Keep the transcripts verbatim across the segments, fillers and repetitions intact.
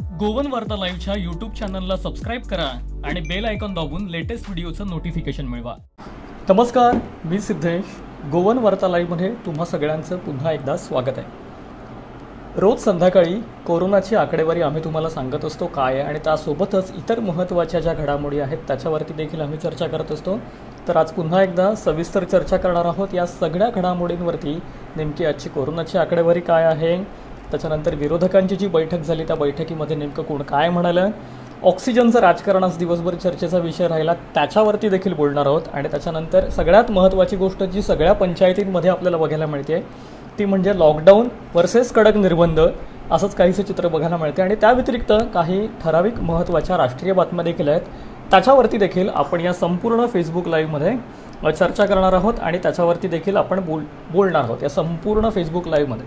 Goan वार्ता लाईव्हच्या YouTube चॅनलला सबस्क्राईब करा आणि बेल आयकॉन दाबून लेटेस्ट व्हिडिओचं नोटिफिकेशन मिळवा। नमस्कार, मी सिद्धेश। गोवन वार्ता लाईव्हमध्ये तुम्हा सगळ्यांचं पुन्हा एकदा स्वागत आहे। रोज संध्याकाळी कोरोनाची आकडेवारी आम्ही तुम्हाला सांगत असतो काय आहे आणि त्यासोबतच इतर महत्त्वाच्या ज्या घडामोडी आहेत त्याच्यावरती देखील आम्ही चर्चा करत असतो। तर आज पुन्हा एकदा सविस्तर चर्चा करणार आहोत या सगळ्या घडामोडींवरती। नेमकी आजची कोरोनाची आकडेवारी काय आहे, त्याच्यानंतर विरोधकांची जी बैठक झाली त्या बैठकीमध्ये नेमकं कोण काय म्हणालं, ऑक्सिजनचं राजकारण आज दिवसभर चर्चेचा विषय राहिला त्याच्यावरती देखील बोलणार आहोत। आणि त्याच्यानंतर सगळ्यात महत्त्वाची गोष्ट जी सगळ्या पंचायतींमध्ये आपल्याला बघायला मिळते ती म्हणजे लॉकडाऊन वर्सेस कडक निर्बंध, असंच काहीसे चित्र बघायला मिळते। आणि त्या व्यतिरिक्त काही ठराविक महत्त्वाच्या राष्ट्रीय बातम्या देखील आहेत, त्याच्यावरती देखील आपण या संपूर्ण फेसबुक लाईव्हमध्ये चर्चा करणार आहोत आणि त्याच्यावरती देखील आपण बोल बोलणार आहोत या संपूर्ण फेसबुक लाईव्हमध्ये।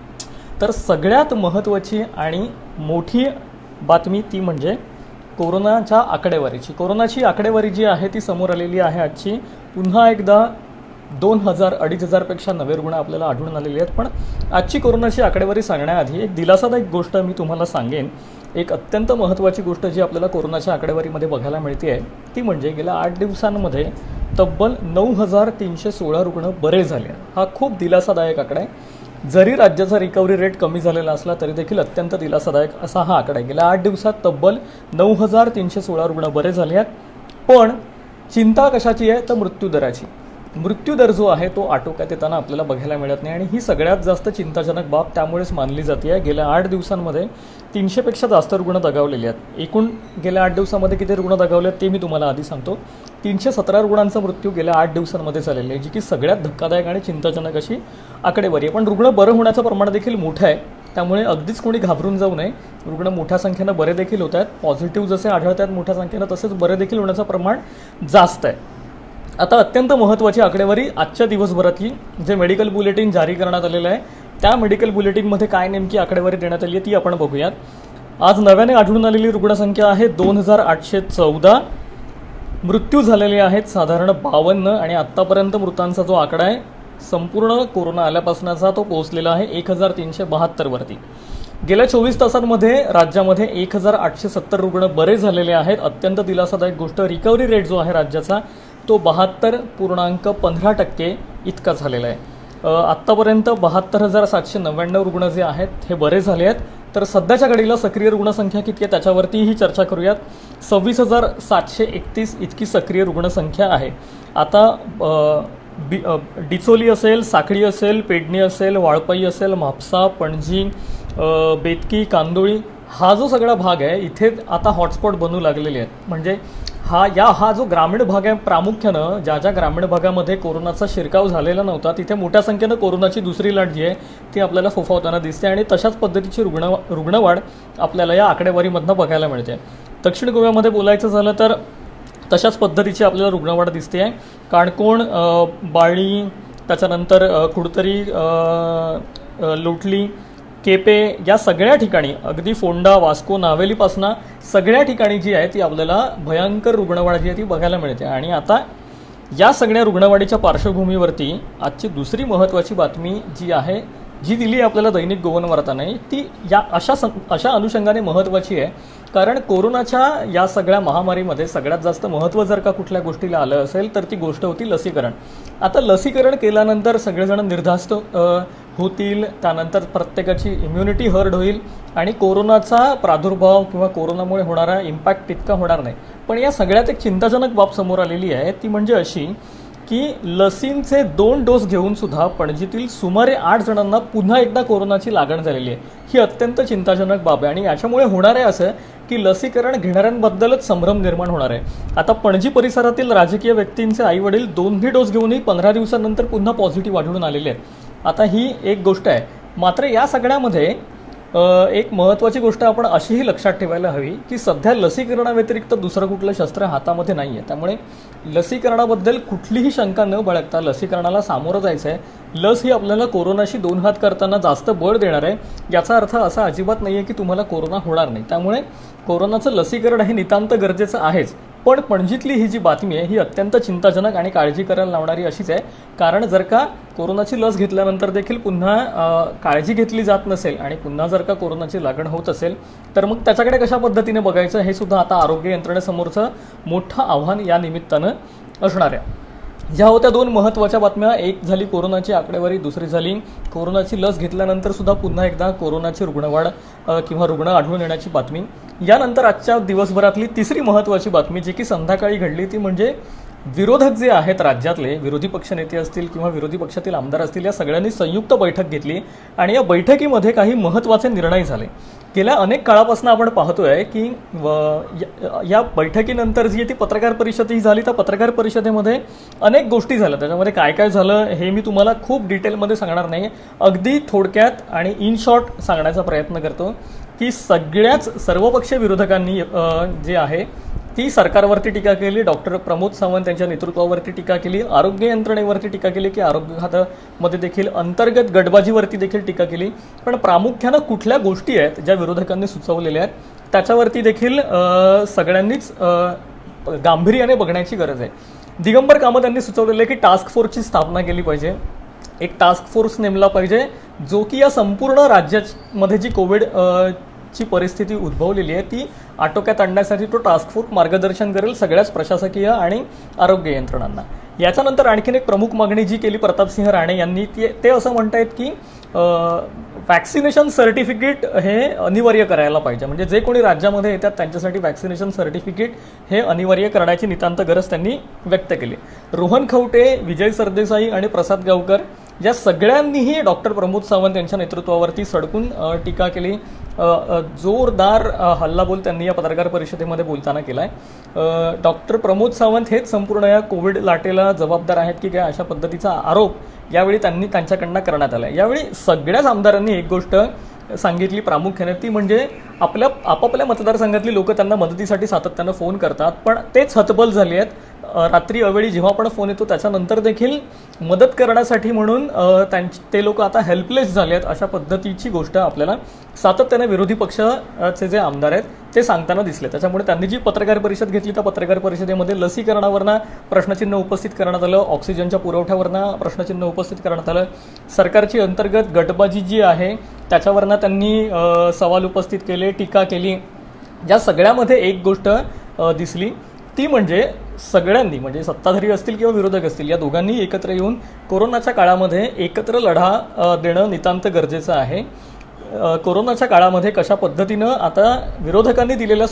तर सगळ्यात महत्त्वाची आणि मोठी बातमी ती म्हणजे कोरोनाच्या आकडेवारीची। कोरोनाची आकडेवारी जी आहे ती समोर आलेली आहे आजची। पुन्हा एकदा दोन हजार अडीच हजारपेक्षा नवे रुग्ण आपल्याला आढळून आलेले आहेत। पण आजची कोरोनाची आकडेवारी सांगण्याआधी एक दिलासादायक गोष्ट मी तुम्हाला सांगेन। एक अत्यंत महत्त्वाची गोष्ट जी आपल्याला कोरोनाच्या आकडेवारीमध्ये बघायला मिळते आहे ती म्हणजे गेल्या आठ दिवसांमध्ये तब्बल नऊ हजार तीनशे सोळा रुग्ण बरे झाले। हा खूप दिलासादायक आकडा आहे। जरी राज्याचा रिकव्हरी रेट कमी झालेला असला तरी देखील अत्यंत दिलासादायक असा हा आकडा आहे। गेल्या आठ दिवसात तब्बल नऊ हजार तीनशे सोळा रुग्ण बरे झाले आहेत। पण चिंता कशाची आहे तर मृत्यूदराची। मृत्यूदर जो आहे तो आटोक्यात येताना आपल्याला बघायला मिळत नाही आणि ही सगळ्यात जास्त चिंताजनक बाब त्यामुळेच मानली जाते आहे। गेल्या आठ दिवसांमध्ये तीनशेपेक्षा जास्त रुग्ण दगावलेले आहेत। एकूण गेल्या आठ दिवसांमध्ये किती रुग्ण दगावले आहेत ते मी तुम्हाला आधी सांगतो। तीनशे सतरा रुग्णांचा मृत्यू गेल्या आठ दिवसांमध्ये झालेला आहे, जी की सगळ्यात धक्कादायक आणि चिंताजनक अशी आकडेवारी आहे। पण रुग्ण बरं होण्याचं प्रमाण देखील मोठं आहे, त्यामुळे अगदीच कोणी घाबरून जाऊ नये। रुग्ण मोठ्या संख्येनं बरे देखील होत आहेत। पॉझिटिव्ह जसे आढळत आहेत मोठ्या संख्येनं तसेच बरे देखील होण्याचं प्रमाण जास्त आहे। आता अत्यंत महत्त्वाची आकडेवारी आजच्या दिवसभरातली जे मेडिकल बुलेटिन जारी करण्यात आलेलं आहे त्या मेडिकल बुलेटिनमध्ये काय नेमकी आकडेवारी देण्यात आली आहे ती आपण बघूयात। आज नव्याने आढळून आलेली रुग्णसंख्या आहे दोन हजार आठशे चौदा। मृत्यू झालेले आहेत साधारण बावन्न आणि आत्तापर्यंत मृतांचा जो आकडा आहे संपूर्ण कोरोना आल्यापासूनचा तो पोहोचलेला आहे एक हजार तीनशे बहात्तरवरती। गेल्या चोवीस तासांमध्ये राज्यामध्ये एक हजार आठशे सत्तर रुग्ण बरे झालेले आहेत। अत्यंत दिलासादायक गोष्ट, रिकव्हरी रेट जो आहे राज्याचा तो बहात्तर पूर्णांक पंधरा टक्के इतका झालेला आहे। आत्तापर्यंत बहात्तर हजार सातशे नव्याण्णव रुग्ण जे आहेत हे बरे झाले आहेत। तर सध्याच्या घडीला सक्रिय रुग्णसंख्या किती आहे त्याच्यावरतीही चर्चा करूयात। सव्वीस हजार सातशे एकतीस इतकी सक्रिय रुग्णसंख्या आहे। आता बी डिचोली असेल, साखळी असेल, पेडणी असेल, वाळपई असेल, म्हापसा, पणजी, बेतकी, कांदोळी हा जो सगळा भाग आहे इथे आता हॉटस्पॉट बनू लागलेले आहेत। म्हणजे हा या हा जो ग्रामीण भाग आहे प्रामुख्यानं ज्या ज्या ग्रामीण भागामध्ये कोरोनाचा शिरकाव झालेला नव्हता तिथे मोठ्या संख्येनं कोरोनाची दुसरी लाट जी आहे ती आपल्याला फोफावताना दिसते आणि तशाच पद्धतीची रुग्ण रुग्णवाढ आपल्याला या आकडेवारीमधनं बघायला मिळते। दक्षिण गोव्यामध्ये बोलायचं झालं तर तशाच पद्धतीची आपल्याला रुग्णवाढ दिसते आहे। काणकोण, बाळी, त्याच्यानंतर कुडतरी, लोटली, केपे या सगळ्या ठिकाणी अगदी फोंडा, वास्को, नावेलीपासनं सगळ्या ठिकाणी जी आहे ती आपल्याला भयंकर रुग्णवाढ जी आहे ती बघायला मिळते। आणि आता या सगळ्या रुग्णवाढीच्या पार्श्वभूमीवरती आजची दुसरी महत्त्वाची बातमी जी आहे जी दिली आपल्याला दैनिक गोवन वार्ताने ती या अशा अशा अनुषंगाने महत्त्वाची आहे, कारण कोरोनाच्या या सगळ्या महामारीमध्ये सगळ्यात जास्त महत्त्व जर का कुठल्या गोष्टीला आलं असेल तर ती गोष्ट होती लसीकरण। आता लसीकरण केल्यानंतर सगळेजण निर्धास्त होतील, त्यानंतर प्रत्येकाची इम्युनिटी हर्ड होईल आणि कोरोनाचा प्रादुर्भाव किंवा कोरोनामुळे होणारा इम्पॅक्ट तितका होणार नाही। पण या सगळ्यात एक चिंताजनक बाब समोर आलेली आहे ती म्हणजे अशी की लसींचे दोन डोस घेऊन सुद्धा पणजीतील सुमारे आठ जणांना पुन्हा एकदा कोरोनाची लागण झालेली आहे। ही अत्यंत चिंताजनक बाब आहे आणि याच्यामुळे होणार आहे असं की लसीकरण घेणाऱ्यांबद्दलच संभ्रम निर्माण होणार आहे। आता पणजी परिसरातील राजकीय व्यक्तींचे आई वडील दोन्ही डोस घेऊनही पंधरा दिवसांनंतर पुन्हा पॉझिटिव्ह आढळून आलेले आहेत। आता ही एक गोष्ट आहे। मात्र या सगळ्यामध्ये एक महत्त्वाची गोष्ट आपण अशीही लक्षात ठेवायला हवी की सध्या लसीकरणाव्यतिरिक्त दुसरं कुठलं शस्त्र हातामध्ये नाही आहे। त्यामुळे लसीकरणाबद्दल कुठलीही शंका न बाळगता लसीकरणाला सामोरं जायचं आहे। लस ही आपल्याला कोरोनाशी दोन हात करताना जास्त बळ देणार आहे, याचा अर्थ असा अजिबात नाही आहे की तुम्हाला कोरोना होणार नाही। त्यामुळे कोरोनाचं लसीकरण हे नितांत गरजेचं आहेच, पण पणजीतली ही जी बातमी आहे ही अत्यंत चिंताजनक आणि काळजी करायला लावणारी अशीच आहे. कारण जर का कोरोनाची लस घेतल्यानंतर देखील पुन्हा काळजी घेतली जात नसेल आणि पुन्हा जर का कोरोनाची लागण होत असेल तर मग त्याच्याकडे कशा पद्धतीने बघायचं हे सुद्धा आता आरोग्य यंत्रणेसमोरचं मोठं आव्हान या निमित्तानं असणार आहे. ह्या होत्या दोन महत्त्वाच्या बातम्या. एक झाली कोरोनाची आकडेवारी, दुसरी झाली कोरोनाची लस घेतल्यानंतर सुद्धा पुन्हा एकदा कोरोनाची रुग्णवाढ किंवा रुग्ण आढळून येण्याची बातमी. यानंतर आजच्या दिवसभरातली तिसरी महत्त्वाची बातमी जी की संध्याकाळी घडली ती म्हणजे विरोधक जे आहेत राज्यातले, विरोधी पक्षनेते असतील किंवा विरोधी पक्षातील आमदार असतील, या सगळ्यांनी संयुक्त बैठक घेतली आणि या बैठकीमध्ये काही महत्त्वाचे निर्णय झाले. गेल्या अनेक काळापासून आपण पाहतोय की या बैठकीनंतर जी ती पत्रकार परिषद ही झाली, त्या पत्रकार परिषदेमध्ये अनेक गोष्टी झाल्या. त्याच्यामध्ये काय काय झालं हे मी तुम्हाला खूप डिटेलमध्ये सांगणार नाही, अगदी थोडक्यात आणि इन शॉर्ट सांगण्याचा प्रयत्न करतो की सगळ्याच सर्वपक्षीय विरोधकांनी जे आहे ती सरकारवरती टीका केली. डॉक्टर प्रमोद सावंत यांच्या नेतृत्वावरती टीका केली, आरोग्य यंत्रणेवरती टीका केली, की आरोग्य खात्यामध्ये देखील अंतर्गत गटबाजीवरती देखील टीका केली. पण प्रामुख्यानं कुठल्या गोष्टी आहेत ज्या विरोधकांनी सुचवलेल्या आहेत त्याच्यावरती देखील सगळ्यांनीच गांभीर्याने बघण्याची गरज आहे. दिगंबर कामत यांनी सुचवलेलं आहे की टास्क फोर्सची स्थापना केली पाहिजे. एक टास्क फोर्स नेमला पाहिजे जो की या संपूर्ण राज्यामध्ये जी कोविड ची परिस्थिती उद्भवलेली आहे ती आटोक्यात आणण्यासाठी तो टास्क फोर्स मार्गदर्शन करेल सगळ्याच प्रशासकीय आणि आरोग्य यंत्रणांना. याच्यानंतर आणखीन एक प्रमुख मागणी जी केली प्रतापसिंह राणे यांनी ती ते असं म्हणतायत की वॅक्सिनेशन सर्टिफिकेट हे अनिवार्य करायला पाहिजे. म्हणजे जे कोणी राज्यामध्ये येतात त्यांच्यासाठी वॅक्सिनेशन सर्टिफिकेट हे अनिवार्य करण्याची नितांत गरज त्यांनी व्यक्त केली. रोहन खवटे, विजय सरदेसाई आणि प्रसाद गावकर या सगळ्यांनीही डॉक्टर प्रमोद सावंत यांच्या नेतृत्वावरती सडकून टीका केली. जोरदार हल्लाबोल त्यांनी या पत्रकार परिषदेमध्ये बोलताना केलाय. डॉक्टर प्रमोद सावंत हेच संपूर्ण या कोविड लाटेला जबाबदार आहेत की काय अशा पद्धतीचा आरोप यावेळी त्यांनी त्यांच्याकडनं करण्यात आला. यावेळी सगळ्याच आमदारांनी एक गोष्ट सांगितली प्रामुख्याने, ती म्हणजे आपल्या आपापल्या मतदारसंघातली लोक त्यांना मदतीसाठी सातत्यानं फोन करतात पण तेच हतबल झाली आहेत. रात्री अवेळी जेव्हा पण फोन येतो त्याच्यानंतर देखील मदत करण्यासाठी म्हणून त्यांचे ते लोक आता हेल्पलेस झाले आहेत अशा पद्धतीची गोष्ट आपल्याला सातत्याने विरोधी पक्षाचे जे आमदार आहेत ते सांगताना दिसले. त्याच्यामुळे त्यांनी जी पत्रकार परिषद घेतली त्या पत्रकार परिषदेमध्ये लसीकरणावरनं प्रश्नचिन्ह उपस्थित करण्यात आलं, ऑक्सिजनच्या पुरवठ्यावरनं प्रश्नचिन्ह उपस्थित करण्यात आलं, सरकारची अंतर्गत गटबाजी जी आहे त्याच्यावरनं त्यांनी सवाल उपस्थित केले, टीका केली. या सगळ्यामध्ये एक गोष्ट दिसली ती म्हणजे सगळ्यांनी म्हणजे सत्ताधारी असतील किंवा विरोधक असतील या दोघांनी एकत्र येऊन कोरोनाच्या काळामध्ये एकत्र लढा देणं नितांत गरजेचं आहे. कोरोनाच्या काळामध्ये कशा पद्धतीनं आता विरोधकांनी दिलेल्या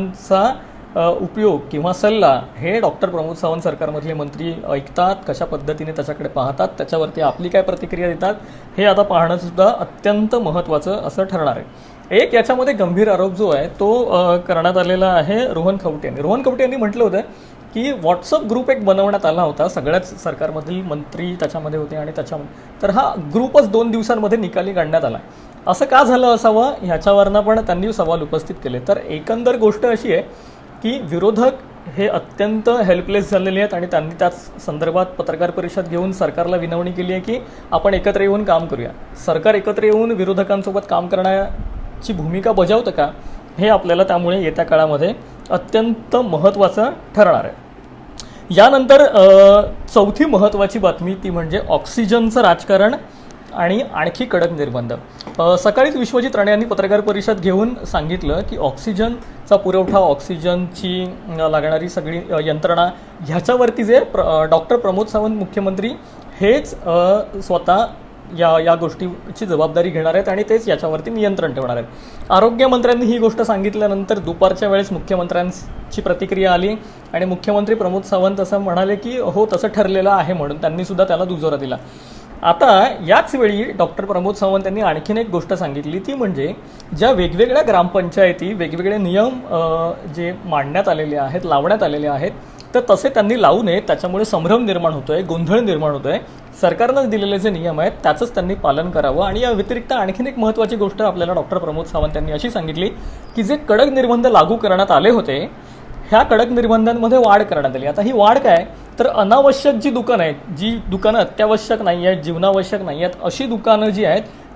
सूचनांचा उपयोग किंवा सल्ला हे डॉक्टर प्रमोद सावंत सरकारमधले मंत्री ऐकतात, कशा पद्धतीने त्याच्याकडे पाहतात, त्याच्यावरती आपली काय प्रतिक्रिया देतात हे आता पाहणं सुद्धा अत्यंत महत्त्वाचं असं ठरणार आहे. एक याच्यामध्ये गंभीर आरोप जो आहे तो करण्यात आलेला आहे रोहन खवटे यांनी. रोहन खवटे यांनी म्हटलं होतं की व्हॉट्सअप ग्रुप एक बनवण्यात आला होता, सगळ्याच सरकारमधील मंत्री त्याच्यामध्ये होते आणि त्याच्यामध्ये तर हा ग्रुपच दोन दिवसांमध्ये निकाली काढण्यात आला. असं का झालं असावं ह्याच्यावरनं पण त्यांनी सवाल उपस्थित केले. तर एकंदर गोष्ट अशी आहे की विरोधक हे अत्यंत हेल्पलेस झालेले आहेत आणि त्यांनी त्याच संदर्भात पत्रकार परिषद घेऊन सरकारला विनवणी केली आहे की आपण एकत्र येऊन काम करूया. सरकार एकत्र येऊन विरोधकांसोबत काम करण्याची भूमिका बजावतं का हे आपल्याला त्यामुळे येत्या काळामध्ये अत्यंत महत्त्वाचं ठरणार आहे. यानंतर चौथी महत्त्वाची बातमी ती म्हणजे ऑक्सिजनचं राजकारण आणि आणखी कडक निर्बंध. सकाळीच विश्वजित राणे यांनी पत्रकार परिषद घेऊन सांगितलं की ऑक्सिजनचा पुरवठा, ऑक्सिजनची लागणारी सगळी यंत्रणा ह्याच्यावरती जे प्र डॉक्टर प्रमोद सावंत मुख्यमंत्री हेच स्वतः या या गोष्टीची जबाबदारी घेणार आहेत आणि तेच याच्यावरती नियंत्रण ठेवणार आहेत. आरोग्यमंत्र्यांनी ही गोष्ट सांगितल्यानंतर दुपारच्या वेळेस मुख्यमंत्र्यांची प्रतिक्रिया आली आणि मुख्यमंत्री प्रमोद सावंत असं म्हणाले की हो तसं ठरलेलं आहे म्हणून त्यांनी सुद्धा त्याला दुजोरा दिला. आता याच वेळी डॉक्टर प्रमोद सावंत यांनी आणखीन एक गोष्ट सांगितली ती म्हणजे ज्या वेगवेगळ्या ग्रामपंचायती वेगवेगळे नियम जे मांडण्यात आलेले आहेत, लावण्यात आलेले आहेत तर तसे त्यांनी लावू नये, त्याच्यामुळे संभ्रम निर्माण होतोय, गोंधळ निर्माण होतोय. सरकारनं दिलेले जे नियम आहेत त्याचंच त्यांनी पालन करावं. आणि या व्यतिरिक्त आणखीन एक महत्त्वाची गोष्ट आपल्याला डॉक्टर प्रमोद सावंत यांनी अशी सांगितली की जे कडक निर्बंध लागू करण्यात आले होते ह्या कडक निर्बंधांमध्ये वाढ करण्यात आली. आता ही वाढ काय तर अनावश्यक जी दुकानं आहेत, जी दुकानं अत्यावश्यक नाही आहेत, जीवनावश्यक नाही आहेत अशी दुकानं जी आहेत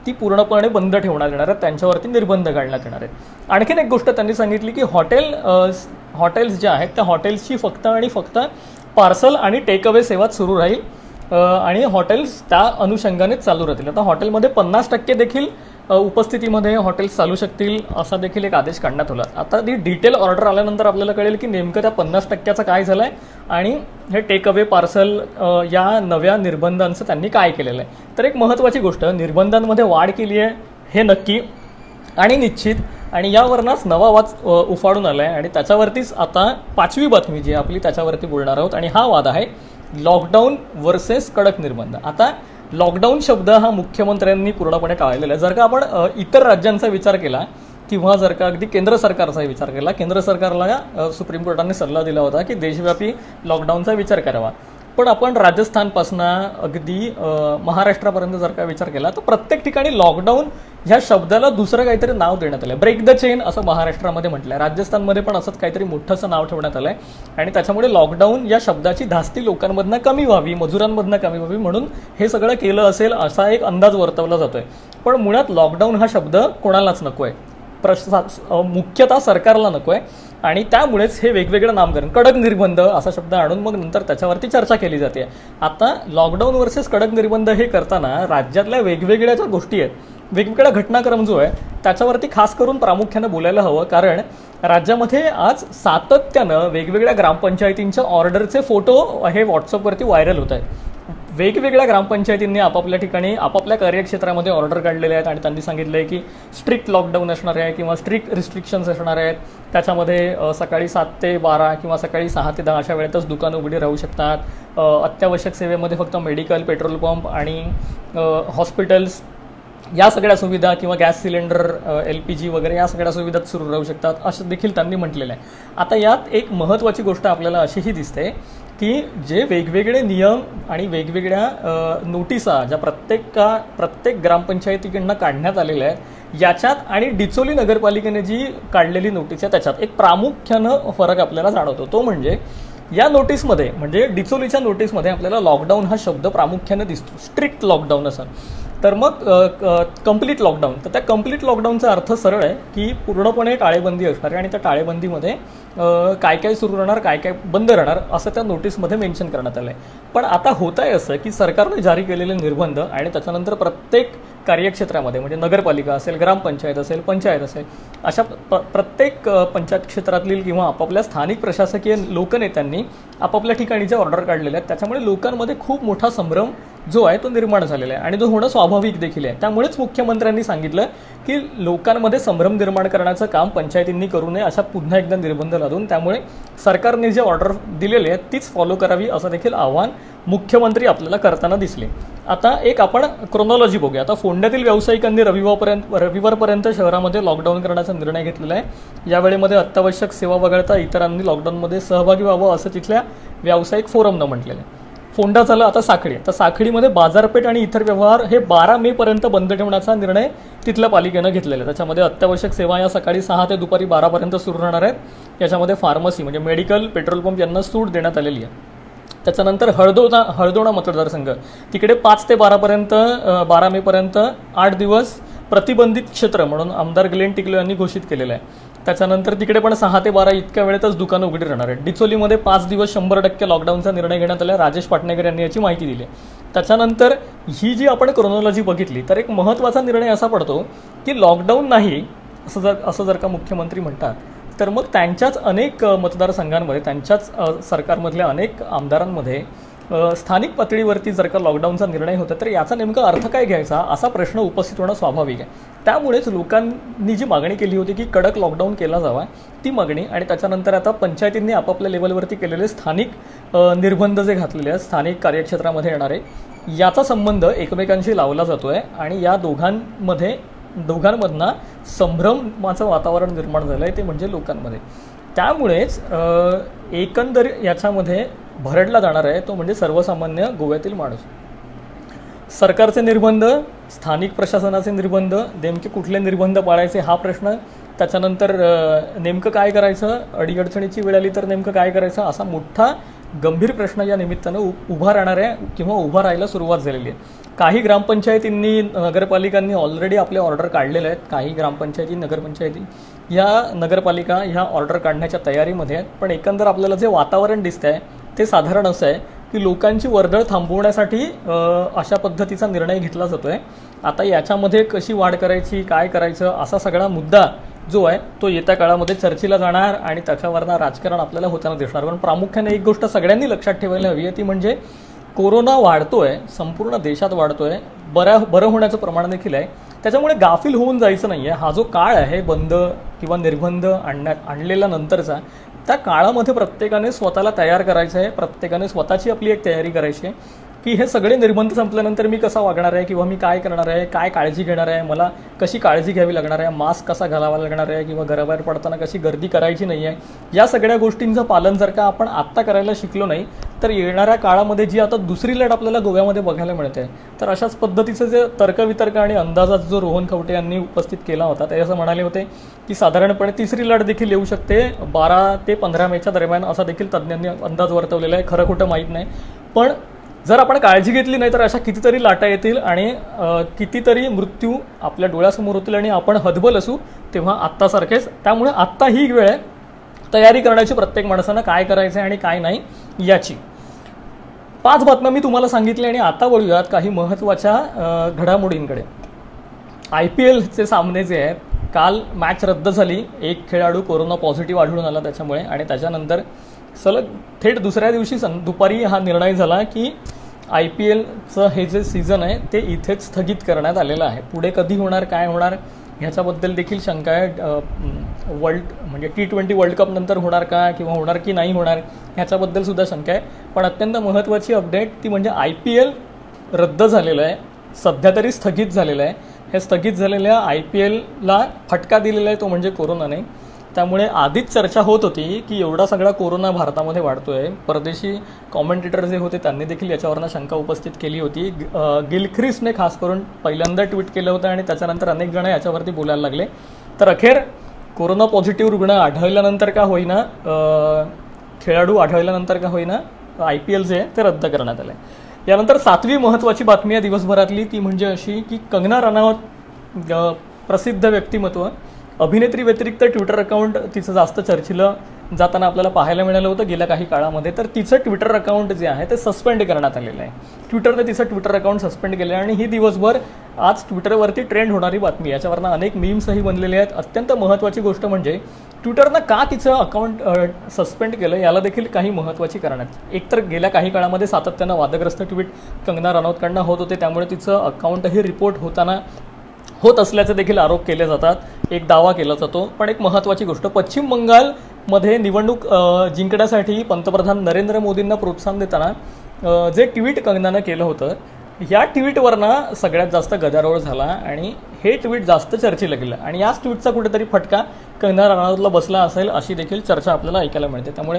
ती पूर्णपणे बंद ठेवण्यात येणार आहे, त्यांच्यावरती निर्बंध घालण्यात येणार आहेत. आणखीन एक गोष्ट त्यांनी सांगितली की हॉटेल हॉटेल्स ज्या आहेत त्या हॉटेल्सची फक्त आणि फक्त पार्सल आणि टेक अवे सेवाच सुरू राहील आणि हॉटेल्स त्या अनुषंगाने चालू राहतील. आता हॉटेलमध्ये पन्नास टक्के देखील उपस्थितीमध्ये हॉटेल्स चालू शकतील असा देखील एक आदेश काढण्यात आला. आता ती डिटेल ऑर्डर आल्यानंतर आपल्याला कळेल की नेमकं त्या पन्नास टक्क्याचं काय झालं आहे आणि हे टेक अवे पार्सल या नव्या निर्बंधांचं त्यांनी काय केलेलं आहे. तर एक महत्त्वाची गोष्ट, निर्बंधांमध्ये वाढ केली आहे हे नक्की आणि निश्चित, आणि यावरनच नवा वाद उफाडून आला आहे आणि त्याच्यावरतीच आता पाचवी बातमी जी आपली त्याच्यावरती बोलणार आहोत आणि हा वाद आहे लॉकडाऊन वर्सेस कडक निर्बंध. आता लॉकडाऊन शब्द हा मुख्यमंत्र्यांनी पूर्णपणे टाळलेला आहे. जर का आपण इतर राज्यांचा विचार केला किंवा जर का अगदी केंद्र सरकारचा विचार केला, केंद्र सरकारला सुप्रीम कोर्टाने सल्ला दिला होता की देशव्यापी लॉकडाऊनचा विचार करावा. पण आपण राजस्थानपासून अगदी महाराष्ट्रापर्यंत जर का विचार केला तर प्रत्येक ठिकाणी लॉकडाऊन ह्या शब्दाला दुसरं काहीतरी नाव देण्यात आलं. ब्रेक द चेन असं महाराष्ट्रामध्ये म्हटलं आहे, राजस्थानमध्ये पण असंच काहीतरी मोठंसं नाव ठेवण्यात आलं आहे आणि त्याच्यामुळे लॉकडाऊन या शब्दाची धास्ती लोकांमधनं कमी व्हावी, मजुरांमधनं कमी व्हावी म्हणून हे सगळं केलं असेल असा एक अंदाज वर्तवला जातोय. पण मुळात लॉकडाऊन हा शब्द कोणालाच नको आहे, प्रशा मुख्यतः सरकारला नको आहे आणि त्यामुळेच हे वेगवेगळं नामकरण कडक निर्बंध असा शब्द आणून मग नंतर त्याच्यावरती चर्चा केली जाते. आता लॉकडाऊन वर्सेस कडक निर्बंध हे करताना राज्यातल्या वेगवेगळ्या ज्या गोष्टी आहेत, वेगवेगळा घटनाक्रम जो आहे त्याच्यावरती खास करून प्रामुख्यानं बोलायला हवं. कारण राज्यामध्ये आज सातत्यानं वेगवेगळ्या ग्रामपंचायतींच्या ऑर्डरचे फोटो हे व्हॉट्सअपवरती व्हायरल होत आहेत. वेगवेगळ्या ग्रामपंचायतींनी आपापल्या ठिकाणी आपापल्या कार्यक्षेत्रामध्ये ऑर्डर काढलेले आहेत आणि त्यांनी सांगितलं आहे की स्ट्रिक्ट लॉकडाऊन असणार आहे किंवा स्ट्रिक्ट रिस्ट्रिक्शन्स असणार आहेत. त्याच्यामध्ये सकाळी सात ते बारा किंवा सकाळी सहा ते दहा अशा वेळेतच दुकानं उघडी राहू शकतात. अत्यावश्यक सेवेमध्ये फक्त मेडिकल, पेट्रोल पंप आणि हॉस्पिटल्स या सगळ्या सुविधा किंवा gas cylinder, L P G वगैरे या सगळ्या सुविधा सुरू राहू शकतात असं देखील त्यांनी म्हटलेलं आहे. आता यात एक महत्त्वाची गोष्ट आपल्याला अशीही दिसते की जे वेगवेगळे नियम आणि वेगवेगळ्या नोटिसा ज्या प्रत्येका प्रत्येक ग्रामपंचायतीकडनं काढण्यात आलेल्या आहेत याच्यात आणि डिचोली नगरपालिकेने जी काढलेली नोटीस आहे त्याच्यात एक प्रामुख्यानं फरक आपल्याला जाणवतो. तो म्हणजे या नोटीसमध्ये म्हणजे डिचोलीच्या नोटीसमध्ये आपल्याला लॉकडाऊन हा शब्द प्रामुख्यानं दिसतो, स्ट्रिक्ट लॉकडाऊन असं. तर मग कंप्लीट लॉकडाऊन, तर त्या कंप्लीट लॉकडाऊनचा अर्थ सरळ आहे की पूर्णपणे टाळेबंदी असणार आहे आणि त्या टाळेबंदीमध्ये काय काय सुरू राहणार, काय काय बंद राहणार असं त्या नोटीसमध्ये मेन्शन करण्यात आलं आहे. पण आता होत आहे असं की सरकारने जारी केलेले निर्बंध आणि त्याच्यानंतर प्रत्येक कार्यक्षेत्रामध्ये म्हणजे नगरपालिका असेल, ग्रामपंचायत असेल, पंचायत असेल, अशा प प्रत्येक पंचायत क्षेत्रातील किंवा आपापल्या स्थानिक प्रशासकीय लोकनेत्यांनी आपापल्या ठिकाणी जे ऑर्डर काढलेले आहेत त्याच्यामुळे लोकांमध्ये खूप मोठा संभ्रम जो आहे तो निर्माण झालेला आहे आणि तो होणं स्वाभाविक देखील आहे. त्यामुळेच मुख्यमंत्र्यांनी सांगितलं की लोकांमध्ये संभ्रम निर्माण करण्याचं काम पंचायतींनी करू नये अशा पुन्हा एकदा निर्बंध लादून त्यामुळे सरकारने जे ऑर्डर दिलेले आहेत तीच फॉलो करावी असं देखील आव्हान मुख्यमंत्री आपल्याला करताना दिसले. आता एक आपण क्रोनॉलॉजी बघूया. आता फोंड्यातील व्यावसायिकांनी रविवारपर्यंत रविवारपर्यंत शहरामध्ये लॉकडाऊन करण्याचा निर्णय घेतलेला आहे. यावेळेमध्ये अत्यावश्यक सेवा वगळता इतरांनी लॉकडाऊनमध्ये सहभागी व्हावं असं तिथल्या व्यावसायिक फोरमनं म्हटलेलं आहे. फोंडा झालं आता साखळी. तर साखळीमध्ये बाजारपेठ आणि इतर व्यवहार हे बारा मे पर्यंत बंद ठेवण्याचा निर्णय तिथल्या पालिकेनं घेतलेला आहे. त्याच्यामध्ये अत्यावश्यक सेवा या सकाळी सहा ते दुपारी बारापर्यंत सुरू राहणार आहेत. याच्यामध्ये फार्मसी म्हणजे मेडिकल, पेट्रोल पंप यांना सूट देण्यात आलेली आहे. त्याच्यानंतर हळदोणा हळदोणा मतदारसंघ तिकडे पाच ते बारापर्यंत बारा मेपर्यंत आठ दिवस प्रतिबंधित क्षेत्र म्हणून आमदार ग्लेन टिकलो यांनी घोषित केलेलं आहे. त्याच्यानंतर तिकडे पण सहा ते बारा इतक्या वेळेतच दुकानं उघडी राहणार आहेत. डिचोलीमध्ये पाच दिवस शंभर टक्के लॉकडाऊनचा निर्णय घेण्यात आला. राजेश पाटणेकर यांनी याची माहिती दिली. त्याच्यानंतर ही जी आपण क्रोनॉलॉजी बघितली तर एक महत्त्वाचा निर्णय असा पडतो की लॉकडाऊन नाही असं जर असं जर का मुख्यमंत्री म्हणतात तर मग त्यांच्याच अनेक मतदारसंघांमध्ये त्यांच्याच सरकारमधल्या अनेक आमदारांमध्ये स्थानिक पातळीवरती जर का लॉकडाऊनचा निर्णय होता तर याचा नेमका अर्थ काय घ्यायचा असा प्रश्न उपस्थित होणं स्वाभाविक आहे. त्यामुळेच लोकांनी जी मागणी केली होती की कडक लॉकडाऊन केला जावा ती मागणी आणि त्याच्यानंतर आता पंचायतींनी आपापल्या लेवलवरती केलेले स्थानिक निर्बंध जे घातलेले आहेत स्थानिक कार्यक्षेत्रामध्ये येणारे याचा संबंध एकमेकांशी लावला जातो आहे आणि या दोघांमध्ये दोघांमधनं संभ्रमाचं वातावरण निर्माण झालं आहे ते म्हणजे लोकांमध्ये. त्यामुळेच एकंदर याच्यामध्ये भरडला जाणार आहे तो म्हणजे सर्वसामान्य गोव्यातील माणूस. सरकारचे निर्बंध, स्थानिक प्रशासनाचे निर्बंध, नेमके कुठले निर्बंध पाळायचे हा प्रश्न, त्याच्यानंतर नेमकं काय करायचं, अडीअडचणीची वेळ आली तर नेमकं काय करायचं असा मोठा गंभीर प्रश्न या निमित्तानं उ उभा राहणाऱ्या किंवा उभा राहायला सुरुवात झालेली आहे. काही ग्रामपंचायतींनी नगरपालिकांनी ऑलरेडी आपले ऑर्डर काढलेले आहेत. काही ग्रामपंचायती नगरपंचायती या नगरपालिका ह्या ऑर्डर काढण्याच्या तयारीमध्ये आहेत. पण एकंदर आपल्याला जे वातावरण दिसतं आहे ते साधारण असं आहे की लोकांची वर्दळ थांबवण्यासाठी अशा पद्धतीचा निर्णय घेतला जातो आहे. आता याच्यामध्ये कशी वाढ करायची, काय करायचं, असा सगळा मुद्दा जो आहे तो येत्या काळामध्ये चर्चेला जाणार आणि त्याच्यावरनं राजकारण आपल्याला होताना दिसणार. पण प्रामुख्याने एक गोष्ट सगळ्यांनी लक्षात ठेवायला हवी आहे ती म्हणजे कोरोना वाढतोय, संपूर्ण देशात वाढतोय, बऱ्या बरं होण्याचं प्रमाण देखील आहे. त्याच्यामुळे गाफील होऊन जायचं नाही आहे. हा जो काळ आहे बंद किंवा निर्बंध आणण्यात आणलेल्या नंतरचा, त्या काळामध्ये प्रत्येकाने स्वतःला तयार करायचं आहे. प्रत्येकाने स्वतःची आपली एक तयारी करायची आहे की हे सगळे निर्बंध संपल्यानंतर मी कसा वागणार आहे किंवा मी काय करणार आहे, काय काळजी घेणार आहे, मला कशी काळजी घ्यावी लागणार आहे, मास्क कसा घालावा लागणार आहे किंवा घराबाहेर पडताना कशी गर्दी करायची नाही आहे. या सगळ्या गोष्टींचं पालन जर का आपण आत्ता करायला शिकलो नाही तर येणाऱ्या काळामध्ये जी आता दुसरी लढ आपल्याला गोव्यामध्ये बघायला मिळते, तर अशाच पद्धतीचं जे तर्कवितर्क आणि अंदाजात जो रोहन खवटे यांनी उपस्थित केला होता ते असं म्हणाले होते की साधारणपणे तिसरी लढ देखील येऊ शकते बारा ते पंधरा मेच्या दरम्यान, असा देखील तज्ज्ञांनी अंदाज वर्तवलेला आहे. खरं खोटं माहीत नाही, पण जर आपण काळजी घेतली नाही तर अशा कितीतरी लाटा येतील आणि कितीतरी मृत्यू आपल्या डोळ्यासमोर होतील आणि आपण हतबल असू तेव्हा आत्तासारखेच. त्यामुळे आत्ता ही वेळ आहे तयारी करण्याची प्रत्येक माणसानं, काय करायचं आहे आणि काय नाही याची. पाच बातम्या मी तुम्हाला सांगितल्या आणि आता बोलूयात काही महत्त्वाच्या घडामोडींकडे. आय पी एलचे सामने जे आहेत, काल मॅच रद्द झाली. एक खेळाडू कोरोना पॉझिटिव्ह आढळून आला त्याच्यामुळे आणि त्याच्यानंतर सलग थेट दुसऱ्या दिवशी सं दुपारी हा निर्णय झाला की आय पी एलचं हे जे सीझन आहे ते इथेच स्थगित करण्यात आलेलं आहे. पुढे कधी होणार, काय होणार ह्याच्याबद्दल देखील शंका आहे. वर्ल्ड म्हणजे टी ट्वेंटी वर्ल्ड कप नंतर होणार का किंवा होणार की नाही होणार ह्याच्याबद्दल सुद्धा शंका आहे. पण अत्यंत महत्त्वाची अपडेट ती म्हणजे आय पी एल रद्द झालेलं आहे, सध्या तरी स्थगित झालेलं आहे. हे स्थगित झालेल्या आय पी एलला फटका दिलेला आहे तो म्हणजे कोरोनाने. त्यामुळे आधीच चर्चा होत होती की एवढा सगळा कोरोना भारतामध्ये वाढतोय. परदेशी कॉमेंटेटर जे होते त्यांनी देखील याच्यावरनं शंका उपस्थित केली होती. गिलख्रिस्टने खास करून पहिल्यांदा ट्विट केलं होतं आणि त्याच्यानंतर अनेक जण याच्यावरती बोलायला लागले. तर अखेर कोरोना पॉझिटिव्ह रुग्ण आढळल्यानंतर का होईना, खेळाडू आढळल्यानंतर का होईना आय पी एल जे आहे ते रद्द करण्यात आलं आहे. यानंतर सातवी महत्त्वाची बातमी आहे दिवसभरातली ती म्हणजे अशी की कंगना रनौत प्रसिद्ध व्यक्तिमत्व, अभिनेत्री व्यतिरिक्त ट्विटर अकाउंट तिचं जास्त चर्चेलं जाताना आपल्याला पाहायला मिळालं होतं गेल्या काही काळामध्ये. तर तिचं ट्विटर अकाउंट जे आहे ते सस्पेंड करण्यात आलेलं आहे. ट्विटरने तिचं ट्विटर अकाउंट सस्पेंड केलं आहे आणि ही दिवसभर आज ट्विटरवरती ट्रेंड होणारी बातमी. याच्यावरनं अनेक मीम्सही बनलेले आहेत. अत्यंत महत्त्वाची गोष्ट म्हणजे ट्विटरनं का तिचं अकाउंट सस्पेंड केलं याला देखील काही महत्त्वाची कारणं आहेत. एकतर गेल्या काही काळामध्ये सातत्यानं वादग्रस्त ट्विट कंगना रनौतकडनं होत होते, त्यामुळे तिचं अकाउंटही रिपोर्ट होताना होत असल्याचे देखील आरोप केले जातात, एक दावा केला जातो. पण एक महत्त्वाची गोष्ट, पश्चिम बंगालमध्ये निवडणूक जिंकण्यासाठी पंतप्रधान नरेंद्र मोदींना प्रोत्साहन देताना जे ट्विट कंगनानं केलं होतं या ट्विटवरनं सगळ्यात जास्त गदारोळ झाला आणि हे ट्विट जास्त चर्चेला गेलं आणि याच ट्विटचा कुठेतरी फटका कंगना रनौतला बसला असेल अशी देखील चर्चा आपल्याला ऐकायला मिळते. त्यामुळे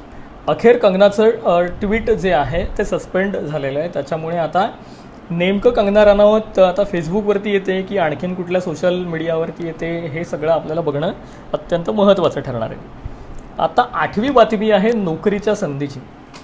अखेर कंगनाचं ट्विट जे आहे ते सस्पेंड झालेलं आहे. त्याच्यामुळे आता नेमकं कंगना रनौत आता फेसबुकवरती येते की आणखीन कुठल्या सोशल मीडियावरती येते हे सगळं आपल्याला बघणं अत्यंत महत्त्वाचं ठरणार आहे. आता आठवी बातमी आहे नोकरीच्या संधीची.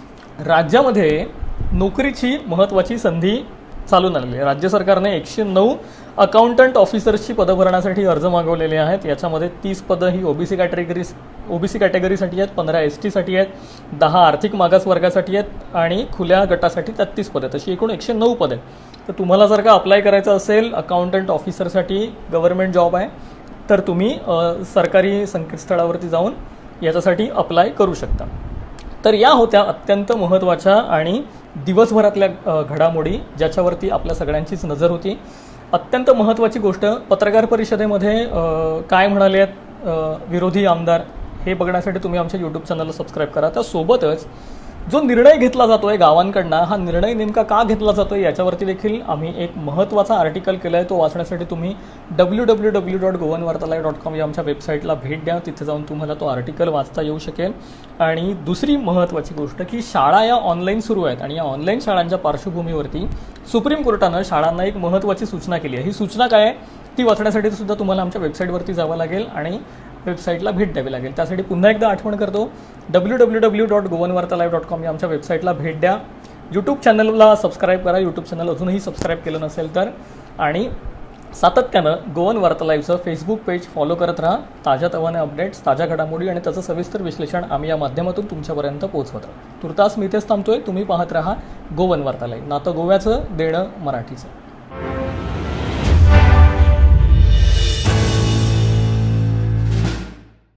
राज्यामध्ये नोकरीची महत्त्वाची संधी चालून आलेली आहे. राज्य सरकारने एकशे नऊ अकाउंटंट ऑफिसर्सची पदं भरण्यासाठी अर्ज मागवलेले आहेत. याच्यामध्ये तीस पदं ही ओबीसी कॅटेगरी ओबीसी कॅटेगरीसाठी आहेत, पंधरा एस टीसाठी आहेत, दहा आर्थिक मागास वर्गासाठी आहेत आणि खुल्या गटासाठी तेहतीस पदं आहेत. अशी एकूण एकशे नऊ पदं आहेत. तर तुम्हाला जर का अप्लाय करायचं असेल अकाउंटंट ऑफिसरसाठी, गव्हर्नमेंट जॉब आहे, तर तुम्ही सरकारी संकेतस्थळावरती जाऊन याच्यासाठी अप्लाय करू शकता. तर या होत्या अत्यंत महत्त्वाच्या आणि दिवसभरातल्या घडामोडी ज्याच्यावरती आपल्या सगळ्यांचीच नजर होती. अत्यंत महत्त्वाची गोष्ट, पत्रकार परिषदेमध्ये काय म्हणाले आहेत विरोधी आमदार हे बघण्यासाठी तुम्ही आमच्या यूट्यूब चॅनलला सबस्क्राईब करा. त्यासोबतच जो निर्णय घेतला जातो आहे गावांकडनं, हा निर्णय नेमका का घेतला जातो आहे याच्यावरती देखील आम्ही एक महत्त्वाचा आर्टिकल केला आहे. तो वाचण्यासाठी तुम्ही W W W dot Goan वार्तालाय डॉट कॉम या आमच्या वेबसाईटला भेट द्या. तिथे जाऊन तुम्हाला तो आर्टिकल वाचता येऊ शकेल. आणि दुसरी महत्त्वाची गोष्ट की शाळा या ऑनलाईन सुरू आहेत आणि या ऑनलाईन शाळांच्या पार्श्वभूमीवरती सुप्रीम कोर्टानं शाळांना एक महत्त्वाची सूचना केली आहे. ही सूचना काय आहे ती वाचण्यासाठी सुद्धा तुम्हाला आमच्या वेबसाईटवरती जावं लागेल आणि वेबसाईटला भेट द्यावी लागेल. त्यासाठी पुन्हा एकदा आठवण करतो, W W W dot Goan Varta live dot com या आमच्या वेबसाईटला भेट द्या. यूट्यूब चॅनलला सबस्क्राईब करा, यूट्यूब चॅनल अजूनही सबस्क्राईब केलं नसेल तर, आणि सातत्यानं गोवन वार्ता लाईव्हचं फेसबुक पेज फॉलो करत राहा. ताज्या तवाने अपडेट्स, ताज्या घडामोडी आणि त्याचं सविस्तर विश्लेषण आम्ही या माध्यमातून तुमच्यापर्यंत पोहोचवत राहू. तुर्तास मी इथेच थांबतोय. तुम्ही पाहत राहा गोवन वार्ता लाईव्ह, नातं गोव्याचं, देणं मराठीचं.